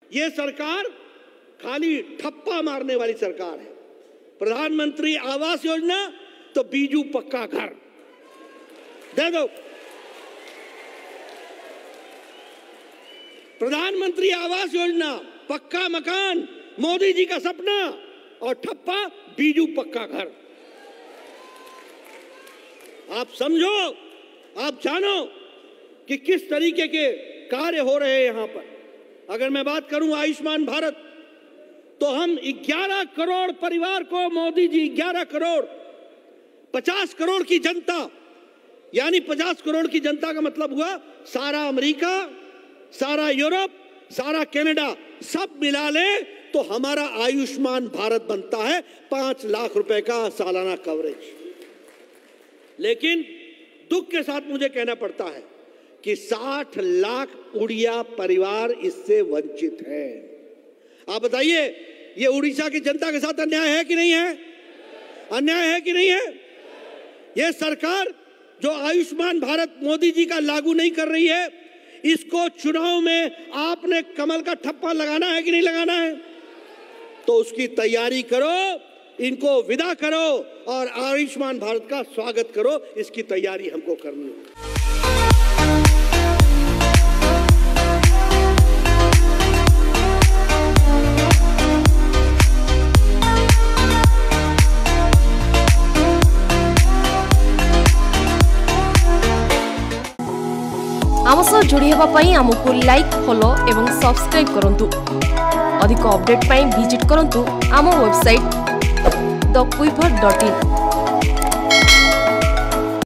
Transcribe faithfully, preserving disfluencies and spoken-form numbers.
ये सरकार खाली ठप्पा मारने वाली सरकार है। प्रधानमंत्री आवास योजना तो बीजू पक्का घर दे दो। प्रधानमंत्री आवास योजना, पक्का मकान, मोदी जी का सपना, और ठप्पा बीजू पक्का घर। आप समझो, आप जानो कि किस तरीके के कार्य हो रहे हैं यहां पर। अगर मैं बात करूं आयुष्मान भारत, तो हम ग्यारह करोड़ परिवार को मोदी जी ग्यारह करोड़ पचास करोड़ की जनता, यानी पचास करोड़ की जनता का मतलब हुआ सारा अमेरिका, सारा यूरोप, सारा कनाडा सब मिला ले तो हमारा आयुष्मान भारत बनता है पांच लाख रुपए का सालाना कवरेज। लेकिन दुख के साथ मुझे कहना पड़ता है कि साठ लाख उड़िया परिवार इससे वंचित है। आप बताइए, ये उड़ीसा की जनता के साथ अन्याय है कि नहीं है? अन्याय है कि नहीं है? ये सरकार जो आयुष्मान भारत मोदी जी का लागू नहीं कर रही है, इसको चुनाव में आपने कमल का ठप्पा लगाना है कि नहीं लगाना है? तो उसकी तैयारी करो, इनको विदा करो और आयुष्मान भारत का स्वागत करो। इसकी तैयारी हमको करनी है। आम सह जोड़ी हेबा पई आमको लाइक, फॉलो एवं सब्सक्राइब करंतु। अधिक अपडेट पई विजिट करंतु आम website the Quiver dot in.